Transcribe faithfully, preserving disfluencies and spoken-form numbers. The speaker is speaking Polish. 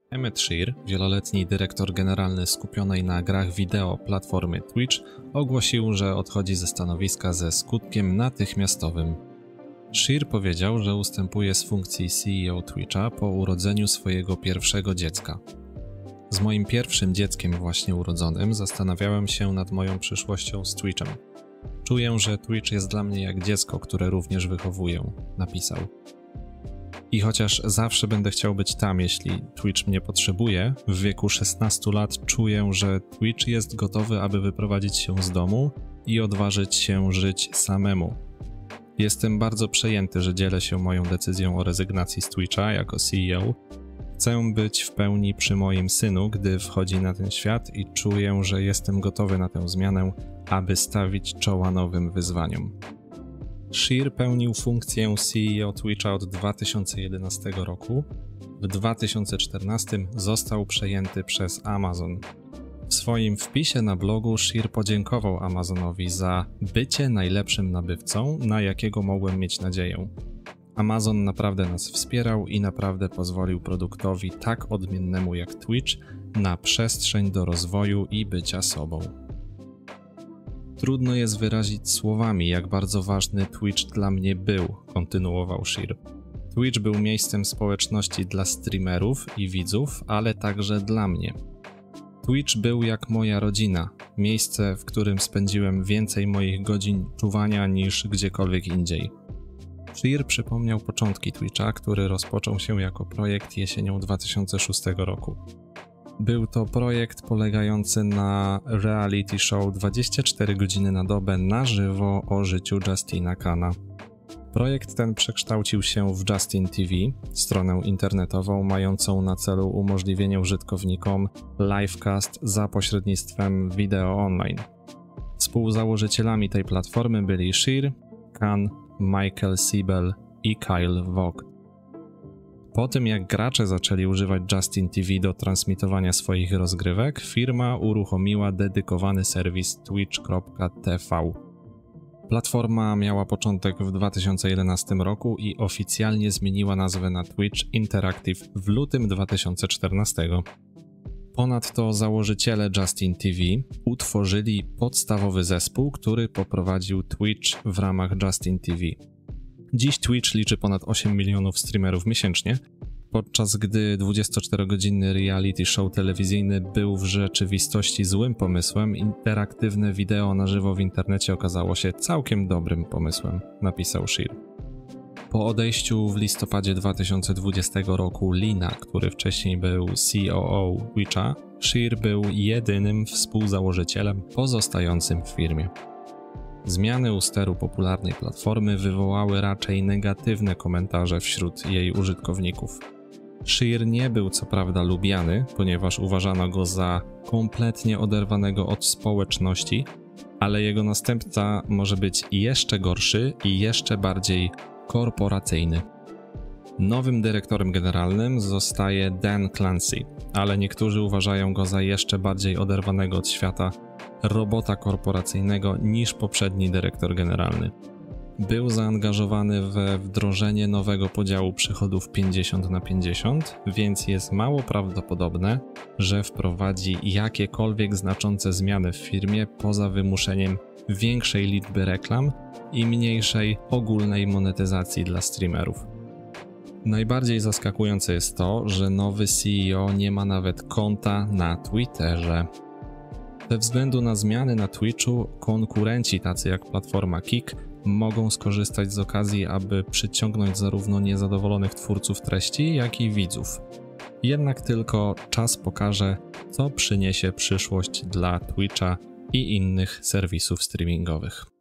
Emmett Shear, wieloletni dyrektor generalny skupionej na grach wideo platformy Twitch, ogłosił, że odchodzi ze stanowiska ze skutkiem natychmiastowym. Shear powiedział, że ustępuje z funkcji C E O Twitcha po urodzeniu swojego pierwszego dziecka. Z moim pierwszym dzieckiem właśnie urodzonym zastanawiałem się nad moją przyszłością z Twitchem. Czuję, że Twitch jest dla mnie jak dziecko, które również wychowuję, napisał. I chociaż zawsze będę chciał być tam, jeśli Twitch mnie potrzebuje, w wieku szesnastu lat czuję, że Twitch jest gotowy, aby wyprowadzić się z domu i odważyć się żyć samemu. Jestem bardzo przejęty, że dzielę się moją decyzją o rezygnacji z Twitcha jako C E O. Chcę być w pełni przy moim synu, gdy wchodzi na ten świat i czuję, że jestem gotowy na tę zmianę, aby stawić czoła nowym wyzwaniom. Shear pełnił funkcję C E O Twitcha od dwa tysiące jedenastego roku. W dwa tysiące czternastym został przejęty przez Amazon. W swoim wpisie na blogu Shear podziękował Amazonowi za bycie najlepszym nabywcą, na jakiego mogłem mieć nadzieję. Amazon naprawdę nas wspierał i naprawdę pozwolił produktowi tak odmiennemu jak Twitch na przestrzeń do rozwoju i bycia sobą. Trudno jest wyrazić słowami, jak bardzo ważny Twitch dla mnie był, kontynuował Shear. Twitch był miejscem społeczności dla streamerów i widzów, ale także dla mnie. Twitch był jak moja rodzina, miejsce, w którym spędziłem więcej moich godzin czuwania niż gdziekolwiek indziej. Shear przypomniał początki Twitcha, który rozpoczął się jako projekt jesienią dwa tysiące szóstego roku. Był to projekt polegający na reality show dwadzieścia cztery godziny na dobę na żywo o życiu Justina Kana. Projekt ten przekształcił się w Justin T V, stronę internetową mającą na celu umożliwienie użytkownikom livecast za pośrednictwem wideo online. Współzałożycielami tej platformy byli Shear, Kan, Michael Siebel i Kyle Vogt. Po tym jak gracze zaczęli używać Justin T V do transmitowania swoich rozgrywek, firma uruchomiła dedykowany serwis twitch kropka t v. Platforma miała początek w dwa tysiące jedenastym roku i oficjalnie zmieniła nazwę na Twitch Interactive w lutym dwa tysiące czternastego. Ponadto założyciele Justin T V utworzyli podstawowy zespół, który poprowadził Twitch w ramach Justin T V. Dziś Twitch liczy ponad osiem milionów streamerów miesięcznie, podczas gdy dwudziestoczterogodzinny reality show telewizyjny był w rzeczywistości złym pomysłem, interaktywne wideo na żywo w internecie okazało się całkiem dobrym pomysłem, napisał Shear. Po odejściu w listopadzie dwa tysiące dwudziestego roku Lina, który wcześniej był C O O Twitcha, Shear był jedynym współzałożycielem pozostającym w firmie. Zmiany u steru popularnej platformy wywołały raczej negatywne komentarze wśród jej użytkowników. Shear nie był co prawda lubiany, ponieważ uważano go za kompletnie oderwanego od społeczności, ale jego następca może być jeszcze gorszy i jeszcze bardziej korporacyjny. Nowym dyrektorem generalnym zostaje Dan Clancy, ale niektórzy uważają go za jeszcze bardziej oderwanego od świata robota korporacyjnego niż poprzedni dyrektor generalny. Był zaangażowany we wdrożenie nowego podziału przychodów pięćdziesiąt na pięćdziesiąt, więc jest mało prawdopodobne, że wprowadzi jakiekolwiek znaczące zmiany w firmie poza wymuszeniem większej liczby reklam i mniejszej ogólnej monetyzacji dla streamerów. Najbardziej zaskakujące jest to, że nowy C E O nie ma nawet konta na Twitterze. Ze względu na zmiany na Twitchu, konkurenci tacy jak platforma Kick mogą skorzystać z okazji, aby przyciągnąć zarówno niezadowolonych twórców treści, jak i widzów. Jednak tylko czas pokaże, co przyniesie przyszłość dla Twitcha i innych serwisów streamingowych.